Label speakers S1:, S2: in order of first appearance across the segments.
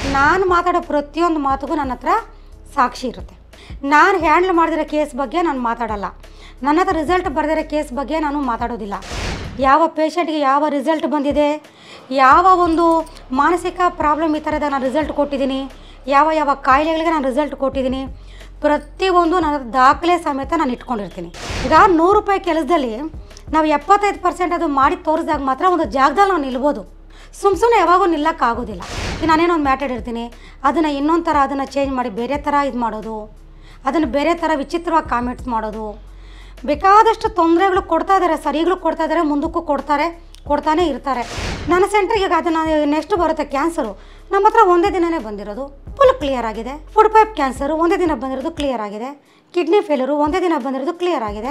S1: ನಾನು ಮಾತಾಡೋ ಪ್ರತಿಯೊಂದು ಮಾತುಗೂ ನನ್ನ ಹತ್ರ ಸಾಕ್ಷಿ ಇರುತ್ತೆ. ನಾನು ಹ್ಯಾಂಡ್ಲ್ ಮಾಡಿದಿರೋ ಕೇಸ್ ಬಗ್ಗೆ ನಾನು ಮಾತಾಡಲ್ಲ. ನನ್ನ ಹತ್ರ ರಿಸಲ್ಟ್ ಬರೆದಿರೋ ಕೇಸ್ ಬಗ್ಗೆ ನಾನು ಮಾತಾಡೋದಿಲ್ಲ. ಯಾವ ಪೇಷಂಟ್ಗೆ ಯಾವ ರಿಸಲ್ಟ್ ಬಂದಿದೆ, ಯಾವ ಒಂದು ಮಾನಸಿಕ ಪ್ರಾಬ್ಲಮ್ ಈ ಥರದ ನಾನು ರಿಸಲ್ಟ್ ಕೊಟ್ಟಿದ್ದೀನಿ, ಯಾವ ಯಾವ ಕಾಯಿಲೆಗಳಿಗೆ ನಾನು ರಿಸಲ್ಟ್ ಕೊಟ್ಟಿದ್ದೀನಿ, ಪ್ರತಿಯೊಂದು ನನ್ನ ದಾಖಲೆ ಸಮೇತ ನಾನು ಇಟ್ಕೊಂಡಿರ್ತೀನಿ. ಈಗ 100 ರೂಪಾಯಿ ಕೆಲಸದಲ್ಲಿ ನಾವು 75% ಅದು ಮಾಡಿ ತೋರಿಸಿದಾಗ ಮಾತ್ರ ಒಂದು ಜಾಗದಲ್ಲಿ ನಾವು ನಿಲ್ಬೋದು. ಸುಮ್ಮನೆ ಯಾವಾಗೂ ನಿಲ್ಲಕ್ಕಾಗೋದಿಲ್ಲ. ಈಗ ನಾನೇನೋ ಒಂದು ಮ್ಯಾಟರ್ ಇರ್ತೀನಿ, ಅದನ್ನು ಇನ್ನೊಂದು ಥರ ಅದನ್ನು ಚೇಂಜ್ ಮಾಡಿ ಬೇರೆ ಥರ ಇದು ಮಾಡೋದು, ಅದನ್ನು ಬೇರೆ ಥರ ವಿಚಿತ್ರವಾಗಿ ಕಾಮೆಂಟ್ಸ್ ಮಾಡೋದು, ಬೇಕಾದಷ್ಟು ತೊಂದರೆಗಳು ಕೊಡ್ತಾ ಇದ್ದಾರೆ. ಸರಿಗಳು ಕೊಡ್ತಾ ಇದ್ದಾರೆ, ಮುಂದಕ್ಕೂ ಕೊಡ್ತಾನೆ ಇರ್ತಾರೆ. ನನ್ನ ಸೆಂಟ್ರಿಗೆ ಅದನ್ನು ನೆಕ್ಸ್ಟ್ ಬರುತ್ತೆ ಕ್ಯಾನ್ಸರು, ನಮ್ಮ ಹತ್ರ ಒಂದೇ ದಿನವೇ ಬಂದಿರೋದು ಫುಲ್ ಕ್ಲಿಯರ್ ಆಗಿದೆ. ಫುಡ್ ಪೈಪ್ ಕ್ಯಾನ್ಸರು ಒಂದೇ ದಿನ ಬಂದಿರೋದು ಕ್ಲಿಯರ್ ಆಗಿದೆ. ಕಿಡ್ನಿ ಫೇಲರು ಒಂದೇ ದಿನ ಬಂದಿರೋದು ಕ್ಲಿಯರ್ ಆಗಿದೆ.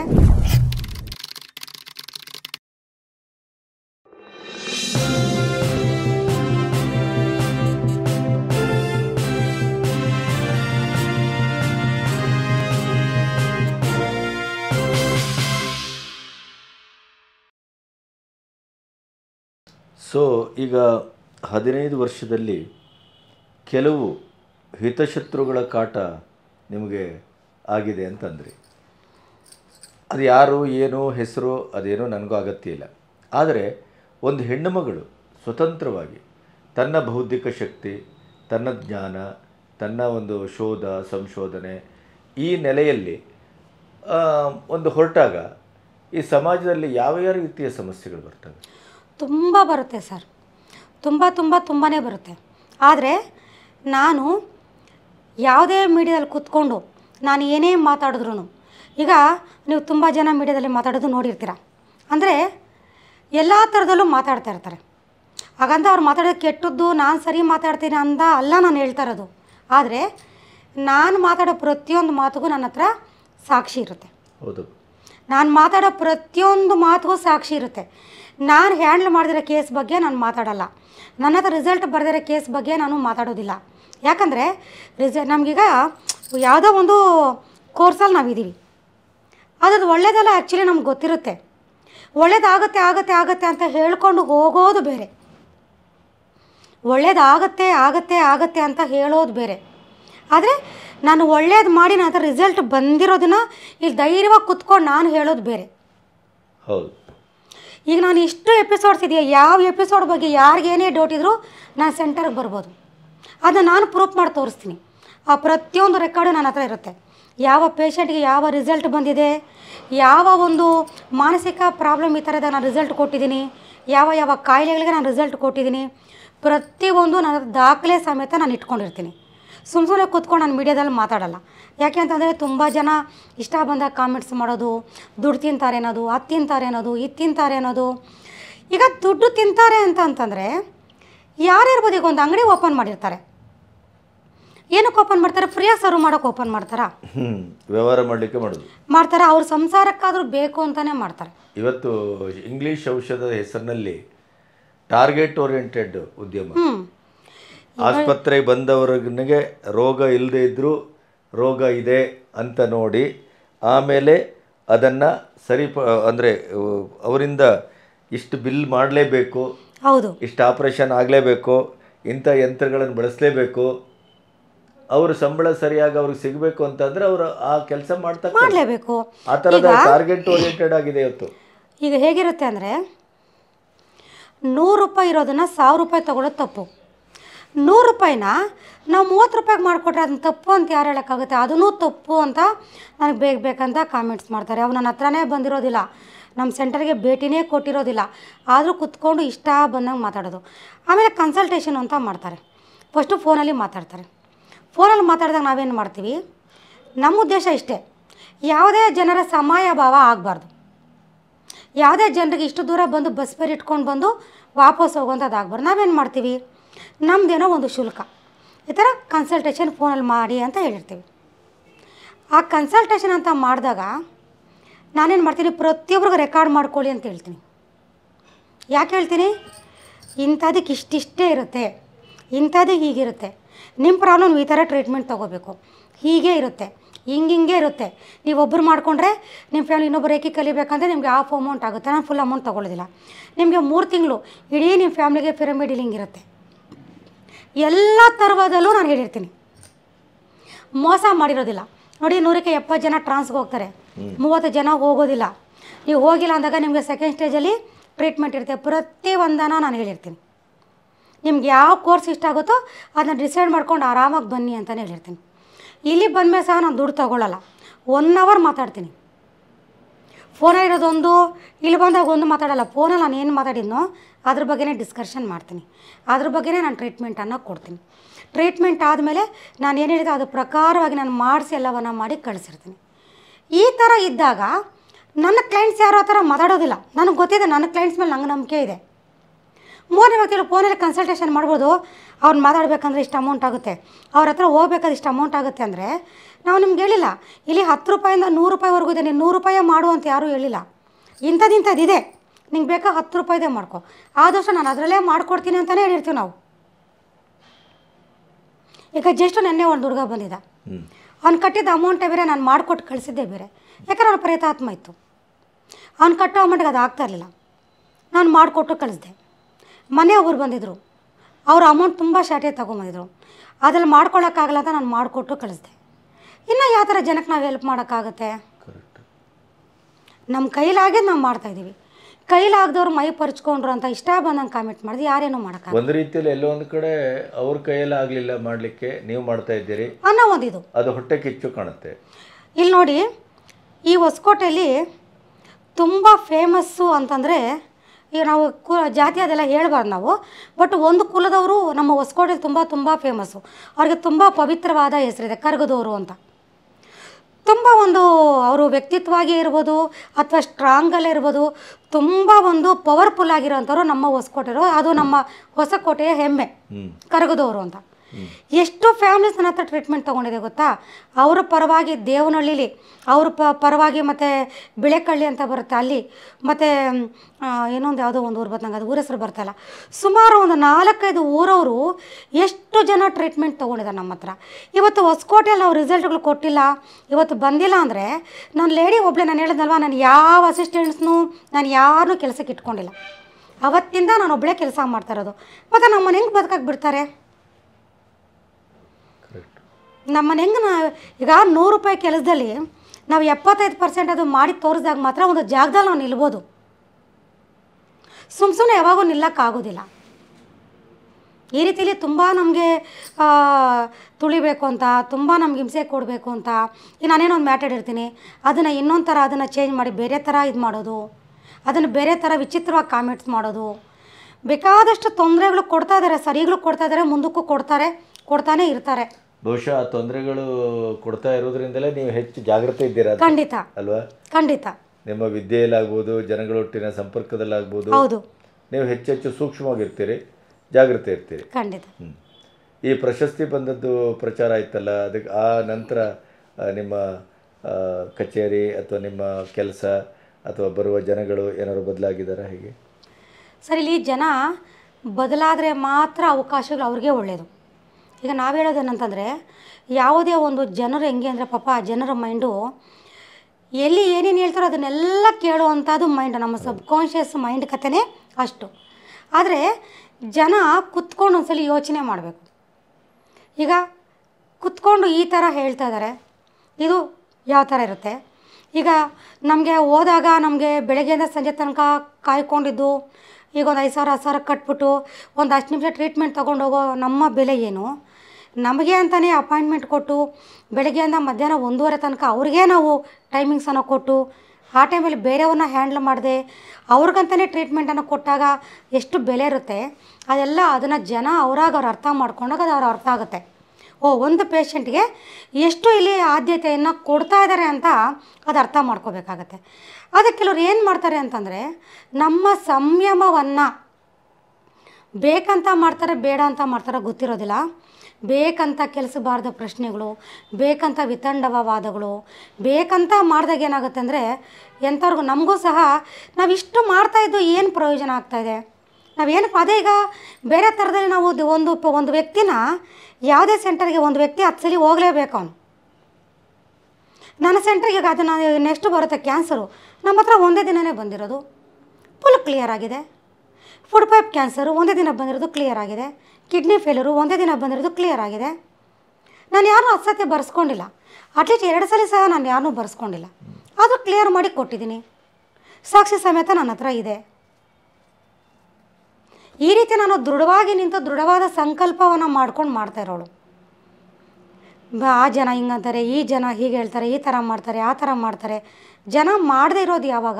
S2: ಸೊ ಈಗ 15 ವರ್ಷದಲ್ಲಿ ಕೆಲವು ಹಿತಶತ್ರುಗಳ ಕಾಟ ನಿಮಗೆ ಆಗಿದೆ ಅಂತಂದ್ರಿ. ಅದು ಯಾರು ಏನು ಹೆಸರು ಅದೇನೋ ನನಗೂ ಅಗತ್ಯ ಇಲ್ಲ. ಆದರೆ ಒಂದು ಹೆಣ್ಣು ಮಗಳು ಸ್ವತಂತ್ರವಾಗಿ ತನ್ನ ಬೌದ್ಧಿಕ ಶಕ್ತಿ, ತನ್ನ ಜ್ಞಾನ, ತನ್ನ ಒಂದು ಶೋಧ ಸಂಶೋಧನೆ ಈ ನೆಲೆಯಲ್ಲಿ ಒಂದು ಹೊರಟಾಗ ಈ ಸಮಾಜದಲ್ಲಿ ಯಾವ ರೀತಿಯ ಸಮಸ್ಯೆಗಳು ಬರ್ತವೆ?
S1: ತುಂಬ ಬರುತ್ತೆ ಸರ್, ತುಂಬಾ ಬರುತ್ತೆ. ಆದರೆ ನಾನು ಯಾವುದೇ ಮೀಡಿಯಾದಲ್ಲಿ ಕೂತ್ಕೊಂಡು ನಾನು ಏನೇ ಮಾತಾಡಿದ್ರು, ಈಗ ನೀವು ತುಂಬ ಜನ ಮೀಡಿಯಾದಲ್ಲಿ ಮಾತಾಡೋದು ನೋಡಿರ್ತೀರ. ಅಂದರೆ ಎಲ್ಲ ಥರದಲ್ಲೂ ಮಾತಾಡ್ತಾ ಇರ್ತಾರೆ. ಹಾಗಂತ ಅವ್ರು ಮಾತಾಡೋದು ಕೆಟ್ಟದ್ದು ನಾನು ಸರಿ ಮಾತಾಡ್ತೀನಿ ಅಂತ ಅಲ್ಲ ನಾನು ಹೇಳ್ತಾ ಇರೋದು. ಆದರೆ ನಾನು ಮಾತಾಡೋ ಪ್ರತಿಯೊಂದು ಮಾತುಗೂ ನನ್ನ ಹತ್ರ ಸಾಕ್ಷಿ ಇರುತ್ತೆ.
S2: ಹೌದು,
S1: ನಾನು ಮಾತಾಡೋ ಪ್ರತಿಯೊಂದು ಮಾತುಗೂ ಸಾಕ್ಷಿ ಇರುತ್ತೆ. ನಾನು ಹ್ಯಾಂಡ್ಲ್ ಮಾಡಿದಿರೋ ಕೇಸ್ ಬಗ್ಗೆ ನಾನು ಮಾತಾಡಲ್ಲ. ನನ್ನ ಹತ್ರ ರಿಸಲ್ಟ್ ಬರೆದಿರೋ ಕೇಸ್ ಬಗ್ಗೆ ನಾನು ಮಾತಾಡೋದಿಲ್ಲ. ಯಾಕಂದರೆ ನಮಗೀಗ ಯಾವುದೋ ಒಂದು ಕೋರ್ಸಲ್ಲಿ ನಾವಿದ್ದೀವಿ, ಅದು ಒಳ್ಳೇದಲ್ಲ. ಆ್ಯಕ್ಚುಲಿ ನಮ್ಗೆ ಗೊತ್ತಿರುತ್ತೆ ಒಳ್ಳೇದಾಗುತ್ತೆ ಅಂತ ಹೇಳ್ಕೊಂಡು ಹೋಗೋದು ಬೇರೆ, ಒಳ್ಳೇದಾಗತ್ತೆ ಅಂತ ಹೇಳೋದು ಬೇರೆ. ಆದರೆ ನಾನು ಒಳ್ಳೇದು ಮಾಡಿ ನನ್ನ ಹತ್ರ ರಿಸಲ್ಟ್ ಬಂದಿರೋದನ್ನ ಇಲ್ಲಿ ಧೈರ್ಯವಾಗಿ ಕುತ್ಕೊಂಡು ನಾನು ಹೇಳೋದು ಬೇರೆ.
S2: ಹೌದು.
S1: ಈಗ ನಾನು ಇಷ್ಟು ಎಪಿಸೋಡ್ಸ್ ಇದೆಯಾ, ಯಾವ ಎಪಿಸೋಡ್ ಬಗ್ಗೆ ಯಾರಿಗೇನೇ ಡೌಟ್ ಇದ್ದರೂ ನಾನು ಸೆಂಟರ್ಗೆ ಬರ್ಬೋದು. ಅದನ್ನು ನಾನು ಪ್ರೂಫ್ ಮಾಡಿ ತೋರಿಸ್ತೀನಿ. ಆ ಪ್ರತಿಯೊಂದು ರೆಕಾರ್ಡು ನನ್ನ ಹತ್ರ ಇರುತ್ತೆ. ಯಾವ ಪೇಷಂಟ್ಗೆ ಯಾವ ರಿಸಲ್ಟ್ ಬಂದಿದೆ, ಯಾವ ಒಂದು ಮಾನಸಿಕ ಪ್ರಾಬ್ಲಮ್ ಈ ಥರದ ನಾನು ರಿಸಲ್ಟ್ ಕೊಟ್ಟಿದ್ದೀನಿ, ಯಾವ ಯಾವ ಕಾಯಿಲೆಗಳಿಗೆ ನಾನು ರಿಸಲ್ಟ್ ಕೊಟ್ಟಿದ್ದೀನಿ, ಪ್ರತಿಯೊಂದು ನನ್ನ ದಾಖಲೆ ಸಮೇತ ನಾನು ಇಟ್ಕೊಂಡಿರ್ತೀನಿ. ಸುಮ್ಮನೆ ಕೂತ್ಕೊಂಡು ನಾನು ಮೀಡಿಯಾದಲ್ಲಿ ಮಾತಾಡಲ್ಲ. ಯಾಕೆ ಅಂತಂದರೆ ತುಂಬ ಜನ ಇಷ್ಟ ಬಂದಾಗ ಕಾಮೆಂಟ್ಸ್ ಮಾಡೋದು, ದುಡ್ಡು ತಿಂತಾರೆ ಅನ್ನೋದು, ಅದು ತಿಂತಾರೆ ಅನ್ನೋದು, ಇದು ತಿಂತಾರೆ ಅನ್ನೋದು. ಈಗ ದುಡ್ಡು ತಿಂತಾರೆ ಅಂತಂದರೆ ಯಾರಿರ್ಬೋದು? ಈಗ ಒಂದು ಅಂಗಡಿ ಓಪನ್ ಮಾಡಿರ್ತಾರೆ, ಏನಕ್ಕೆ ಓಪನ್ ಮಾಡ್ತಾರೆ? ಫ್ರೀಯಾಗಿ ಸರ್ವ್ ಮಾಡೋಕೆ ಓಪನ್ ಮಾಡ್ತಾರಾ?
S2: ವ್ಯವಹಾರ ಮಾಡಲಿಕ್ಕೆ
S1: ಮಾಡ್ತಾರೆ. ಅವ್ರ ಸಂಸಾರಕ್ಕಾದರೂ ಬೇಕು ಅಂತಲೇ ಮಾಡ್ತಾರೆ.
S2: ಇವತ್ತು ಇಂಗ್ಲೀಷ್ ಔಷಧದ ಹೆಸರಿನಲ್ಲಿ ಟಾರ್ಗೆಟ್ ಓರಿಯೆಂಟೆಡ್ ಉದ್ಯಮ. ಆಸ್ಪತ್ರೆಗೆ ಬಂದವರಿಗೆ ರೋಗ ಇಲ್ಲದೆ ಇದ್ದರೂ ರೋಗ ಇದೆ ಅಂತ ನೋಡಿ ಆಮೇಲೆ ಅದನ್ನು ಅಂದರೆ ಅವರಿಂದ ಇಷ್ಟು ಬಿಲ್ ಮಾಡಲೇಬೇಕು,
S1: ಹೌದು,
S2: ಇಷ್ಟು ಆಪ್ರೇಷನ್ ಆಗಲೇಬೇಕು, ಇಂಥ ಯಂತ್ರಗಳನ್ನು ಬಳಸಲೇಬೇಕು, ಅವ್ರ ಸಂಬಳ ಸರಿಯಾಗಿ ಅವ್ರಿಗೆ ಸಿಗಬೇಕು ಅಂತಂದರೆ ಅವರು ಆ ಕೆಲಸ ಮಾಡಲೇಬೇಕು. ಆ ಥರದ ಟಾರ್ಗೆಟ್ ಓರಿಯೆಂಟೆಡ್ ಆಗಿದೆ ಇವತ್ತು.
S1: ಈಗ ಹೇಗಿರುತ್ತೆ ಅಂದರೆ 100 ರೂಪಾಯಿ ಇರೋದನ್ನು 1000 ರೂಪಾಯಿ ತೊಗೊಳೋದು ತಪ್ಪು. 100 ರೂಪಾಯಿನ ನಾವು 30 ರೂಪಾಯಿಗೆ ಮಾಡಿಕೊಟ್ರೆ ಅದನ್ನು ತಪ್ಪು ಅಂತ ಯಾರು ಹೇಳೋಕ್ಕಾಗುತ್ತೆ? ಅದನ್ನೂ ತಪ್ಪು ಅಂತ ನನಗೆ ಬೇಕಂತ ಕಾಮೆಂಟ್ಸ್ ಮಾಡ್ತಾರೆ. ಅವು ನನ್ನ ಹತ್ರನೇ ಬಂದಿರೋದಿಲ್ಲ, ನಮ್ಮ ಸೆಂಟರ್ಗೆ ಭೇಟಿನೇ ಕೊಟ್ಟಿರೋದಿಲ್ಲ. ಆದರೂ ಕುತ್ಕೊಂಡು ಇಷ್ಟ ಬಂದಂಗೆ ಮಾತಾಡೋದು. ಆಮೇಲೆ ಕನ್ಸಲ್ಟೇಷನ್ ಅಂತ ಮಾಡ್ತಾರೆ. ಫಸ್ಟು ಫೋನಲ್ಲಿ ಮಾತಾಡ್ತಾರೆ. ಫೋನಲ್ಲಿ ಮಾತಾಡಿದಾಗ ನಾವೇನು ಮಾಡ್ತೀವಿ, ನಮ್ಮ ಉದ್ದೇಶ ಇಷ್ಟೇ, ಯಾವುದೇ ಜನರ ಸಮಯ ಭಾವ ಆಗಬಾರ್ದು. ಯಾವುದೇ ಜನರಿಗೆ ಇಷ್ಟು ದೂರ ಬಂದು ಬಸ್ ಫೇರ್ ಇಟ್ಕೊಂಡು ಬಂದು ವಾಪಸ್ ಹೋಗೋಂಥದ್ದು ಆಗಬಾರ್ದು. ನಾವೇನು ಮಾಡ್ತೀವಿ, ನಮ್ಮದೇನೋ ಒಂದು ಶುಲ್ಕ, ಈ ಥರ ಕನ್ಸಲ್ಟೇಷನ್ ಫೋನಲ್ಲಿ ಮಾಡಿ ಅಂತ ಹೇಳಿರ್ತೀವಿ. ಆ ಕನ್ಸಲ್ಟೇಷನ್ ಅಂತ ಮಾಡಿದಾಗ ನಾನೇನು ಮಾಡ್ತೀನಿ, ಪ್ರತಿಯೊಬ್ಬರಿಗೂ ರೆಕಾರ್ಡ್ ಮಾಡ್ಕೊಳ್ಳಿ ಅಂತ ಹೇಳ್ತೀನಿ. ಯಾಕೆ ಹೇಳ್ತೀನಿ? ಇಂಥದಕ್ಕೆ ಇಷ್ಟಿಷ್ಟೇ ಇರುತ್ತೆ, ಇಂಥದ್ದು ಹೀಗಿರುತ್ತೆ, ನಿಮ್ಮ ಪ್ರಾಬ್ಲಮ್ ಈ ಥರ ಟ್ರೀಟ್ಮೆಂಟ್ ತೊಗೋಬೇಕು, ಹೀಗೆ ಇರುತ್ತೆ, ಹಿಂಗೆ ಇರುತ್ತೆ. ನೀವೊಬ್ಬರು ಮಾಡಿಕೊಂಡ್ರೆ ನಿಮ್ಮ ಫ್ಯಾಮಿಲಿ ಇನ್ನೊಬ್ಬರು ರೇಖೆ ಕಲಿಬೇಕಂದ್ರೆ ನಿಮಗೆ ಹಾಫ್ ಅಮೌಂಟ್ ಆಗುತ್ತೆ. ನಾನು ಫುಲ್ ಅಮೌಂಟ್ ತೊಗೊಳ್ಳೋದಿಲ್ಲ. ನಿಮಗೆ 3 ತಿಂಗಳು ಇಡೀ ನಿಮ್ಮ ಫ್ಯಾಮಿಲಿಗೆ ಪಿರಮಿಡ್ ಹೀಲಿಂಗ್ ಇರುತ್ತೆ. ಎಲ್ಲ ಥರದಲ್ಲೂ ನಾನು ಹೇಳಿರ್ತೀನಿ, ಮೋಸ ಮಾಡಿರೋದಿಲ್ಲ. ನೋಡಿ 100ಕ್ಕೆ 70 ಜನ ಟ್ರಾನ್ಸ್ಗೆ ಹೋಗ್ತಾರೆ, 30 ಜನ ಹೋಗೋದಿಲ್ಲ. ನೀವು ಹೋಗಿಲ್ಲ ಅಂದಾಗ ನಿಮಗೆ ಸೆಕೆಂಡ್ ಸ್ಟೇಜಲ್ಲಿ ಟ್ರೀಟ್ಮೆಂಟ್ ಇರುತ್ತೆ. ಪ್ರತಿಯೊಂದನ್ನು ನಾನು ಹೇಳಿರ್ತೀನಿ. ನಿಮ್ಗೆ ಯಾವ ಕೋರ್ಸ್ ಇಷ್ಟ ಆಗುತ್ತೋ ಅದನ್ನ ಡಿಸೈಡ್ ಮಾಡ್ಕೊಂಡು ಆರಾಮಾಗಿ ಬನ್ನಿ ಅಂತಲೇ ಹೇಳಿರ್ತೀನಿ. ಇಲ್ಲಿ ಬಂದಮೇಲೆ ಸಹ ನಾನು ದುಡ್ಡು ತೊಗೊಳ್ಳಲ್ಲ. 1 ಅವರ್ ಮಾತಾಡ್ತೀನಿ. ಫೋನಾಗಿರೋದೊಂದು, ಇಲ್ಲಿ ಬಂದಾಗ ಒಂದು ಮಾತಾಡಲ್ಲ. ಫೋನಲ್ಲಿ ನಾನು ಏನು ಮಾತಾಡಿದ್ನೋ ಅದ್ರ ಬಗ್ಗೆನೇ ಡಿಸ್ಕಷನ್ ಮಾಡ್ತೀನಿ, ಅದ್ರ ಬಗ್ಗೆನೇ ನಾನು ಟ್ರೀಟ್ಮೆಂಟನ್ನು ಕೊಡ್ತೀನಿ. ಟ್ರೀಟ್ಮೆಂಟ್ ಆದಮೇಲೆ ನಾನು ಏನು ಹೇಳಿದೆ ಅದ್ರ ಪ್ರಕಾರವಾಗಿ ನಾನು ಮಾಡಿಸಿ ಎಲ್ಲವನ್ನು ಮಾಡಿ ಕಳಿಸಿರ್ತೀನಿ. ಈ ಥರ ಇದ್ದಾಗ ನನ್ನ ಕ್ಲೈಂಟ್ಸ್ ಯಾರು ಆ ಥರ ಮಾತಾಡೋದಿಲ್ಲ. ನನಗೆ ಗೊತ್ತಿದೆ, ನನ್ನ ಕ್ಲೈಂಟ್ಸ್ ಮೇಲೆ ನಂಗೆ ನಂಬಿಕೆ ಇದೆ. 3ನೇ ವ್ಯಕ್ತಿಗಳು ಫೋನಲ್ಲಿ ಕನ್ಸಲ್ಟೇಷನ್ ಮಾಡ್ಬೋದು. ಅವ್ರು ಮಾತಾಡಬೇಕಂದ್ರೆ ಇಷ್ಟು ಅಮೌಂಟ್ ಆಗುತ್ತೆ, ಅವ್ರ ಹತ್ರ ಹೋಗ್ಬೇಕಾದ್ರೆ ಇಷ್ಟು ಅಮೌಂಟ್ ಆಗುತ್ತೆ ಅಂದರೆ ನಾವು ನಿಮ್ಗೆ ಹೇಳಿಲ್ಲ. ಇಲ್ಲಿ 10 ರೂಪಾಯಿಂದ 100 ರೂಪಾಯಿವರೆಗೂ ಇದೆ. ನೀನು 100 ರೂಪಾಯಿ ಮಾಡು ಅಂತ ಯಾರೂ ಹೇಳಿಲ್ಲ. ಇಂಥದ್ದಿದೆ, ನಿಂಗೆ ಬೇಕಾ 10 ರೂಪಾಯಿದೇ ಮಾಡ್ಕೊ, ಆದಷ್ಟು ನಾನು ಅದರಲ್ಲೇ ಮಾಡಿಕೊಡ್ತೀನಿ ಅಂತಲೇ ಹೇಳಿರ್ತೀವಿ ನಾವು. ಈಗ ಜಸ್ಟ್ ನೆನ್ನೆ ಒಂದು ಹುಡುಗ ಬಂದಿದ್ದ, ಅವ್ನು ಕಟ್ಟಿದ್ದ ಅಮೌಂಟೇ ಬೇರೆ, ನಾನು ಮಾಡಿಕೊಟ್ಟು ಕಳಿಸಿದ್ದೇ ಬೇರೆ. ಯಾಕಂದ್ರೆ ಅವ್ನು ಪ್ರೇತಾತ್ಮ ಇತ್ತು. ಅವ್ನು ಕಟ್ಟೋ ಅಮೌಂಟ್ಗೆ ಅದು ಆಗ್ತಾ ಇರಲಿಲ್ಲ, ನಾನು ಮಾಡಿಕೊಟ್ಟು ಕಳಿಸ್ದೆ. ಮನೆ ಒಬ್ಬರು ಬಂದಿದ್ದರು, ಅವ್ರ ಅಮೌಂಟ್ ತುಂಬ ಶಾರ್ಟೇಜ್ ತೊಗೊಂಬಂದಿದ್ರು. ಅದ್ರಲ್ಲಿ ಮಾಡ್ಕೊಳ್ಳೋಕ್ಕಾಗಲ್ಲ ಅಂತ ನಾನು ಮಾಡಿಕೊಟ್ಟು ಕಳಿಸ್ದೆ. ಇನ್ನು ಯಾವ ಥರ ಜನಕ್ಕೆ ನಾವು ಹೆಲ್ಪ್ ಮಾಡೋಕ್ಕಾಗುತ್ತೆ? ನಮ್ಮ ಕೈಲಾಗಿದ್ದು ನಾವು ಮಾಡ್ತಾಯಿದ್ದೀವಿ. ಕೈಲಾಗದವ್ರು ಮೈ ಪರ್ಚ್ಕೊಂಡ್ರು ಅಂತ ಇಷ್ಟ ಬಂದಂಗೆ ಕಾಮೆಂಟ್ ಮಾಡಿದ್ರೆ ಯಾರೇನೂ ಮಾಡೋಕ್ಕಾಗಲ್ಲ.
S2: ಒಂದು ರೀತಿಯಲ್ಲಿ ಎಲ್ಲೋ ಒಂದು ಕಡೆ ಅವ್ರ ಕೈಯಲ್ಲಿ ಆಗಲಿಲ್ಲ ಮಾಡಲಿಕ್ಕೆ, ನೀವು ಮಾಡ್ತಾ ಇದ್ದೀರಿ
S1: ಅನ್ನೋ ಒಂದಿದು,
S2: ಅದು ಹೊಟ್ಟೆ ಕಿಚ್ಚು ಕಾಣುತ್ತೆ.
S1: ಇಲ್ಲಿ ನೋಡಿ, ಈ ಹೊಸಕೋಟೆಯಲ್ಲಿ ತುಂಬ ಫೇಮಸ್ಸು ಅಂತಂದರೆ, ಈಗ ನಾವು ಜಾತಿ ಅದೆಲ್ಲ ಹೇಳ್ಬಾರ್ದು ನಾವು, ಬಟ್ ಒಂದು ಕುಲದವರು ನಮ್ಮ ಹೊಸಕೋಟೆಯಲ್ಲಿ ತುಂಬ ಫೇಮಸ್ಸು. ಅವ್ರಿಗೆ ತುಂಬ ಪವಿತ್ರವಾದ ಹೆಸರಿದೆ, ಕರಗದವರು ಅಂತ. ತುಂಬ ಒಂದು ಅವರು ವ್ಯಕ್ತಿತ್ವವಾಗಿ ಇರ್ಬೋದು ಅಥವಾ ಸ್ಟ್ರಾಂಗಲ್ಲೇ ಇರ್ಬೋದು, ತುಂಬ ಒಂದು ಪವರ್ಫುಲ್ ಆಗಿರೋಂಥವ್ರು ನಮ್ಮ ಹೊಸಕೋಟೆಯವರು. ಅದು ನಮ್ಮ ಹೊಸಕೋಟೆಯ ಹೆಮ್ಮೆ, ಕರಗದವರು ಅಂತ. ಎಷ್ಟು ಫ್ಯಾಮಿಲೀಸ್ ನನ್ನ ಹತ್ರ ಟ್ರೀಟ್ಮೆಂಟ್ ತೊಗೊಂಡಿದೆ ಗೊತ್ತಾ? ಅವರ ಪರವಾಗಿ ದೇವನಹಳ್ಳಿಲಿ, ಅವ್ರ ಪರವಾಗಿ ಮತ್ತು ಬಿಳೆಕಳ್ಳಿ ಅಂತ ಬರುತ್ತೆ ಅಲ್ಲಿ, ಮತ್ತು ಇನ್ನೊಂದು ಯಾವುದೋ ಒಂದು ಊರು ಬರ್ತಂಗೆ, ಅದು ಊರ ಹೆಸರು ಬರ್ತಾಯಿಲ್ಲ. ಸುಮಾರು ಒಂದು 4-5 ಊರವರು ಎಷ್ಟು ಜನ ಟ್ರೀಟ್ಮೆಂಟ್ ತೊಗೊಂಡಿದ್ದಾರೆ ನಮ್ಮ ಹತ್ರ. ಇವತ್ತು ಹೊಸಕೋಟೆಯಲ್ಲಿ ನಾವು ರಿಸಲ್ಟ್ಗಳು ಕೊಟ್ಟಿಲ್ಲ, ಇವತ್ತು ಬಂದಿಲ್ಲ ಅಂದರೆ, ನಾನು ಲೇಡಿ ಒಬ್ಬಳೆ, ನಾನು ಹೇಳಿದ್ನಲ್ವ, ನಾನು ಯಾವ ಅಸಿಸ್ಟೆಂಟ್ಸ್ನೂ ನಾನು ಯಾರನ್ನೂ ಕೆಲಸಕ್ಕೆ ಇಟ್ಕೊಂಡಿಲ್ಲ. ಅವತ್ತಿಂದ ನಾನು ಒಬ್ಬಳೇ ಕೆಲಸ ಮಾಡ್ತಾಯಿರೋದು. ಮತ್ತು ನಮ್ಮನ್ನು ಹೆಂಗೆ ಬದುಕಕ್ಕೆ ಬಿಡ್ತಾರೆ? ನಮ್ಮನ್ನು ಹೆಂಗೆ ಈಗ 100 ರೂಪಾಯಿ ಕೆಲಸದಲ್ಲಿ ನಾವು 75% ಅದು ಮಾಡಿ ತೋರಿಸಿದಾಗ ಮಾತ್ರ ಒಂದು ಜಾಗದಲ್ಲಿ ನಾವು ನಿಲ್ಬೋದು. ಸುಮ್ಮನೆ ಯಾವಾಗೂ ನಿಲ್ಲಕ್ಕಾಗೋದಿಲ್ಲ. ಈ ರೀತಿಯಲ್ಲಿ ತುಂಬ ನಮಗೆ ತುಳಿಬೇಕು ಅಂತ, ತುಂಬ ನಮ್ಗೆ ಹಿಂಸೆ ಕೊಡಬೇಕು ಅಂತ, ಈಗ ನಾನೇನೋ ಒಂದು ಮಾತಾಡಿರ್ತೀನಿ, ಅದನ್ನು ಇನ್ನೊಂದು ಥರ ಅದನ್ನು ಚೇಂಜ್ ಮಾಡಿ ಬೇರೆ ಥರ ಇದು ಮಾಡೋದು, ಅದನ್ನು ಬೇರೆ ಥರ ವಿಚಿತ್ರವಾಗಿ ಕಾಮೆಂಟ್ಸ್ ಮಾಡೋದು, ಬೇಕಾದಷ್ಟು ತೊಂದರೆಗಳು ಕೊಡ್ತಾ ಇದ್ದಾರೆ. ಸರಿಗಳು ಕೊಡ್ತಾ ಇದ್ದಾರೆ, ಮುಂದಕ್ಕೂ ಕೊಡ್ತಾನೆ ಇರ್ತಾರೆ.
S2: ಬಹುಶಃ ಆ ತೊಂದರೆಗಳು ಕೊಡ್ತಾ ಇರೋದ್ರಿಂದಲೇ ನೀವು ಹೆಚ್ಚು ಜಾಗೃತಿ ಇದ್ದೀರಾ.
S1: ಖಂಡಿತ
S2: ಅಲ್ವಾ?
S1: ಖಂಡಿತ.
S2: ನಿಮ್ಮ ವಿದ್ಯೆಯಲ್ಲಾಗ್ಬೋದು, ಜನಗಳೊಟ್ಟಿನ ಸಂಪರ್ಕದಲ್ಲಾಗ್ಬೋದು,
S1: ಹೌದು,
S2: ನೀವು ಹೆಚ್ಚೆಚ್ಚು ಸೂಕ್ಷ್ಮವಾಗಿರ್ತೀರಿ, ಜಾಗೃತಿ ಇರ್ತೀರಿ.
S1: ಖಂಡಿತ.
S2: ಈ ಪ್ರಶಸ್ತಿ ಬಂದದ್ದು ಪ್ರಚಾರ ಆಯ್ತಲ್ಲ, ಅದಕ್ಕೆ ಆ ನಂತರ ನಿಮ್ಮ ಕಚೇರಿ ಅಥವಾ ನಿಮ್ಮ ಕೆಲಸ ಅಥವಾ ಬರುವ ಜನಗಳು ಏನಾದ್ರು ಬದಲಾಗಿದ್ದಾರಾ? ಹೇಗೆ
S1: ಸರ್, ಇಲ್ಲಿ ಜನ ಬದಲಾದರೆ ಮಾತ್ರ ಅವಕಾಶಗಳು ಅವ್ರಿಗೆ ಒಳ್ಳೆಯದು. ಈಗ ನಾವು ಹೇಳೋದೇನಂತಂದರೆ, ಯಾವುದೇ ಒಂದು ಜನರು ಹೆಂಗೆ ಅಂದರೆ, ಪಾಪ ಜನರ ಮೈಂಡು ಎಲ್ಲಿ ಏನೇನು ಹೇಳ್ತಾರೋ ಅದನ್ನೆಲ್ಲ ಕೇಳುವಂಥದ್ದು ಮೈಂಡು, ನಮ್ಮ ಸಬ್ಕಾನ್ಷಿಯಸ್ ಮೈಂಡ್ ಕಥೆನೇ ಅಷ್ಟು. ಆದರೆ ಜನ ಕುತ್ಕೊಂಡು ಒಂದ್ಸಲ ಯೋಚನೆ ಮಾಡಬೇಕು. ಈಗ ಕುತ್ಕೊಂಡು ಈ ಥರ ಹೇಳ್ತಾ ಇದ್ದಾರೆ, ಇದು ಯಾವ ಥರ ಇರುತ್ತೆ? ಈಗ ನಮಗೆ ಹೋದಾಗ ನಮಗೆ ಬೆಳಗ್ಗೆಯಿಂದ ಸಂಜೆ ತನಕ ಕಾಯ್ಕೊಂಡಿದ್ದು, ಈಗ ಒಂದು 5,000 10,000 ಕಟ್ಬಿಟ್ಟು ಒಂದು 10 ನಿಮಿಷ ಟ್ರೀಟ್ಮೆಂಟ್ ತೊಗೊಂಡೋಗೋ ನಮ್ಮ ಬೆಲೆ ಏನು? ನಮಗೆ ಅಂತಲೇ ಅಪಾಯಿಂಟ್ಮೆಂಟ್ ಕೊಟ್ಟು ಬೆಳಗ್ಗೆಯಿಂದ ಮಧ್ಯಾಹ್ನ 1:30 ತನಕ ಅವ್ರಿಗೆ ನಾವು ಟೈಮಿಂಗ್ಸನ್ನು ಕೊಟ್ಟು, ಆ ಟೈಮಲ್ಲಿ ಬೇರೆಯವ್ರನ್ನ ಹ್ಯಾಂಡ್ಲ್ ಮಾಡಿದೆ ಅವ್ರಿಗಂತಲೇ ಟ್ರೀಟ್ಮೆಂಟನ್ನು ಕೊಟ್ಟಾಗ ಎಷ್ಟು ಬೆಲೆ ಇರುತ್ತೆ. ಅದೆಲ್ಲ ಅದನ್ನು ಜನ ಅವ್ರು ಅರ್ಥ ಮಾಡ್ಕೊಂಡಾಗ ಅದು ಅವ್ರು ಅರ್ಥ ಆಗುತ್ತೆ. ಒಂದು ಪೇಷಂಟ್ಗೆ ಎಷ್ಟು ಇಲ್ಲಿ ಆದ್ಯತೆಯನ್ನು ಕೊಡ್ತಾ ಇದ್ದಾರೆ ಅಂತ ಅದು ಅರ್ಥ ಮಾಡ್ಕೋಬೇಕಾಗತ್ತೆ. ಅದಕ್ಕೆ ಕೆಲವ್ರು ಏನು ಮಾಡ್ತಾರೆ ಅಂತಂದರೆ, ನಮ್ಮ ಸಂಯಮವನ್ನು ಬೇಕಂತ ಮಾಡ್ತಾರೆ, ಬೇಡ ಅಂತ ಮಾಡ್ತಾರೆ ಗೊತ್ತಿರೋದಿಲ್ಲ. ಬೇಕಂತ ಕೆಲಸಬಾರ್ದ ಪ್ರಶ್ನೆಗಳು, ಬೇಕಂತ ವಿತಂಡವಾದಗಳು, ಬೇಕಂತ ಮಾಡಿದಾಗ ಏನಾಗುತ್ತೆ ಅಂದರೆ, ಎಂಥವ್ರಿಗೂ ನಮಗೂ ಸಹ ನಾವಿಷ್ಟು ಮಾಡ್ತಾಯಿದ್ದು ಏನು ಪ್ರಯೋಜನ ಆಗ್ತಾಯಿದೆ? ನಾವೇನಕ್ಕೆ ಅದೇ ಈಗ ಬೇರೆ ಥರದಲ್ಲಿ ನಾವು ಒಂದು ವ್ಯಕ್ತಿನ ಯಾವುದೇ ಸೆಂಟರ್ಗೆ ಒಂದು ವ್ಯಕ್ತಿ 10 ಸಲ ಹೋಗಲೇಬೇಕು. ಅವನು ನನ್ನ ಸೆಂಟ್ರಿಗೆ ಈಗ ಅದನ್ನು ನೆಕ್ಸ್ಟ್ ಬರುತ್ತೆ ಕ್ಯಾನ್ಸರು, ನಮ್ಮ ಹತ್ರ ಒಂದೇ ದಿನವೇ ಬಂದಿರೋದು, ಫುಲ್ ಕ್ಲಿಯರ್ ಆಗಿದೆ. ಫುಡ್ ಪೈಪ್ ಕ್ಯಾನ್ಸರು ಒಂದೇ ದಿನ ಬಂದಿರೋದು ಕ್ಲಿಯರ್ ಆಗಿದೆ. ಕಿಡ್ನಿ ಫೇಲ್ಯೂರು ಒಂದೇ ದಿನ ಬಂದಿರೋದು ಕ್ಲಿಯರ್ ಆಗಿದೆ. ನಾನು ಯಾರನ್ನೂ 10 ಸತಿ ಬರ್ಸ್ಕೊಂಡಿಲ್ಲ, ಅಟ್ಲೀಸ್ಟ್ 2 ಸಲ ಸಹ ನಾನು ಯಾರನ್ನೂ ಬರ್ಸ್ಕೊಂಡಿಲ್ಲ, ಅದು ಕ್ಲಿಯರ್ ಮಾಡಿ ಕೊಟ್ಟಿದ್ದೀನಿ. ಸಾಕ್ಷಿ ಸಮೇತ ನನ್ನ ಹತ್ರ ಇದೆ. ಈ ರೀತಿ ನಾನು ದೃಢವಾಗಿ ನಿಂತು ದೃಢವಾದ ಸಂಕಲ್ಪವನ್ನು ಮಾಡ್ಕೊಂಡು ಮಾಡ್ತಾ ಇರೋಳು. ಆ ಜನ ಹಿಂಗಂತಾರೆ, ಈ ಜನ ಹೀಗೆ ಹೇಳ್ತಾರೆ, ಈ ಥರ ಮಾಡ್ತಾರೆ, ಆ ಥರ ಮಾಡ್ತಾರೆ. ಜನ ಮಾಡದೇ ಇರೋದು ಯಾವಾಗ?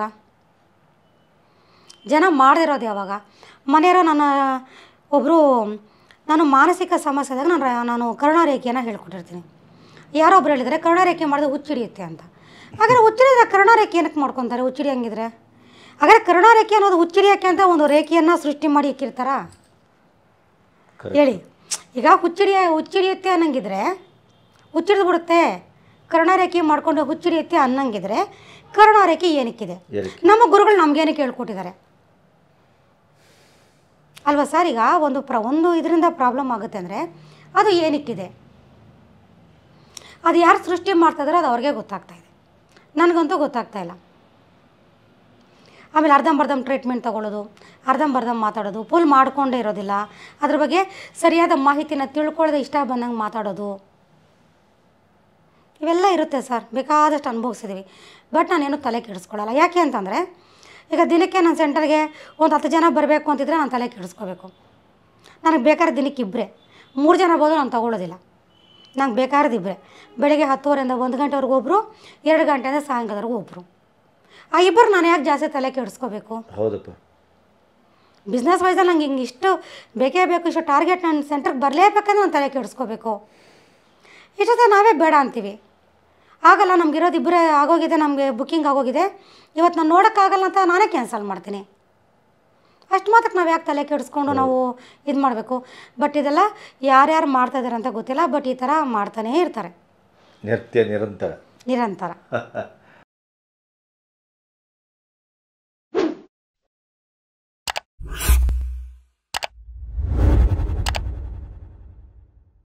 S1: ಮನೆಯವರು ಒಬ್ಬರು ನಾನು ಮಾನಸಿಕ ಸಮಸ್ಯೆದಾಗ ನಾನು ಕರುಣಾರೇಖೆಯನ್ನು ಹೇಳ್ಕೊಟ್ಟಿರ್ತೀನಿ. ಯಾರೊಬ್ರು ಹೇಳಿದರೆ ಕರುಣಾರೇಖೆ ಮಾಡಿದ್ರೆ ಹುಚ್ಚಿಡಿಯುತ್ತೆ ಅಂತ. ಹಾಗಾದ್ರೆ ಹುಚ್ಚಿಡಿದ್ರೆ ಕರುಣಾರೇಖೆ ಏನಕ್ಕೆ ಮಾಡ್ಕೊತಾರೆ? ಹುಚ್ಚಿಡಿ ಹಂಗಿದ್ರೆ ಹಾಗಾದ್ರೆ ಕರುಣಾರೇಖೆ ಅನ್ನೋದು ಹುಚ್ಚಿಡಿಯೋಕ್ಕೆ ಅಂತ ಒಂದು ರೇಖೆಯನ್ನು ಸೃಷ್ಟಿ ಮಾಡಿ ಇಕ್ಕಿರ್ತಾರ ಹೇಳಿ? ಈಗ ಹುಚ್ಚಿಡಿಯುತ್ತೆ ಅನ್ನಂಗಿದ್ರೆ ಹುಚ್ಚಿಡಿದು ಬಿಡುತ್ತೆ. ಕರುಣಾರೇಖೆ ಮಾಡ್ಕೊಂಡು ಹುಚ್ಚಿಡಿಯುತ್ತೆ ಅನ್ನಂಗಿದ್ರೆ ಕರುಣಾರೇಖೆ ಏನಕ್ಕಿದೆ? ನಮ್ಮ ಗುರುಗಳು ನಮಗೇನಕ್ಕೆ ಹೇಳ್ಕೊಟ್ಟಿದ್ದಾರೆ ಅಲ್ವಾ ಸರ್? ಈಗ ಒಂದು ಇದರಿಂದ ಪ್ರಾಬ್ಲಮ್ ಆಗುತ್ತೆ ಅಂದರೆ ಅದು ಏನಕ್ಕಿದೆ, ಅದು ಯಾರು ಸೃಷ್ಟಿ ಮಾಡ್ತಾಯಿದಾರೋ ಅದು ಅವ್ರಿಗೆ ಗೊತ್ತಾಗ್ತಾಯಿದೆ, ನನಗಂತೂ ಗೊತ್ತಾಗ್ತಾ ಇಲ್ಲ. ಆಮೇಲೆ ಅರ್ಧಂಬರ್ಧ ಟ್ರೀಟ್ಮೆಂಟ್ ತೊಗೊಳ್ಳೋದು, ಅರ್ಧಂಬರ್ಧ ಮಾತಾಡೋದು, ಫುಲ್ ಮಾಡಿಕೊಂಡೇ ಇರೋದಿಲ್ಲ, ಅದ್ರ ಬಗ್ಗೆ ಸರಿಯಾದ ಮಾಹಿತಿನ ತಿಳ್ಕೊಳ್ಳೋದು, ಇಷ್ಟ ಬಂದಂಗೆ ಮಾತಾಡೋದು, ಇವೆಲ್ಲ ಇರುತ್ತೆ ಸರ್. ಬೇಕಾದಷ್ಟು ಅನುಭವಿಸಿದ್ದೀವಿ. ಬಟ್ ನಾನೇನು ತಲೆ ಕೆಡಿಸ್ಕೊಳ್ಳಲ್ಲ. ಯಾಕೆ ಅಂತಂದರೆ ಈಗ ದಿನಕ್ಕೆ ನನ್ನ ಸೆಂಟರ್ಗೆ ಒಂದು 10 ಜನ ಬರಬೇಕು ಅಂತಿದ್ರೆ ನಾನು ತಲೆ ಕೆಡಿಸ್ಕೋಬೇಕು. ನನಗೆ ಬೇಕಾದ್ರೆ ದಿನಕ್ಕೆ 2-3 ಜನ ಬೋದು ನಾನು ತೊಗೊಳ್ಳೋದಿಲ್ಲ. ನಂಗೆ ಬೇಕಾದ್ರೆ 2 ಬೆಳಗ್ಗೆ 10:30 ಇಂದ 1 ಗಂಟೆವರೆಗೂ ಒಬ್ಬರು, 2 ಗಂಟೆಯಿಂದ ಸಾಯಂಕಾಲವರೆಗೂ ಒಬ್ಬರು. ಆ 2 ನಾನು ಯಾಕೆ ಜಾಸ್ತಿ ತಲೆ ಕೆಡಿಸ್ಕೋಬೇಕು?
S2: ಹೌದಪ್ಪ.
S1: ಬಿಸ್ನೆಸ್ ವೈಸಲ್ಲಿ ನಂಗೆ ಹಿಂಗೆ ಇಷ್ಟು ಬೇಕೇ ಬೇಕು, ಇಷ್ಟು ಟಾರ್ಗೆಟ್ ನನ್ನ ಸೆಂಟ್ರಿಗೆ ಬರಲೇಬೇಕಂದ್ರೆ ನಾನು ತಲೆ ಕೆಡಿಸ್ಕೋಬೇಕು. ಇಷ್ಟೊತ್ತೆ ನಾವೇ ಬೇಡ ಅಂತೀವಿ. ಆಗಲ್ಲ, ನಮಗಿರೋದು 2 ಆಗೋಗಿದೆ, ನಮಗೆ ಬುಕ್ಕಿಂಗ್ ಆಗೋಗಿದೆ, ಇವತ್ತು ನಾನು ನೋಡೋಕ್ಕಾಗಲ್ಲ ಅಂತ ನಾನೇ ಕ್ಯಾನ್ಸಲ್ ಮಾಡ್ತೀನಿ. ಅಷ್ಟು ಮಾತ್ರಕ್ಕೆ ನಾವು ಯಾಕೆ ತಲೆ ಕೆಡಿಸ್ಕೊಂಡು ನಾವು ಇದು ಮಾಡಬೇಕು? ಬಟ್ ಇದೆಲ್ಲ ಯಾರ್ಯಾರು ಮಾಡ್ತಾಯಿದ್ದಾರೆ ಅಂತ ಗೊತ್ತಿಲ್ಲ. ಬಟ್ ಈ ಥರ ಮಾಡ್ತಾನೇ ಇರ್ತಾರೆ
S2: ನಿರಂತರ.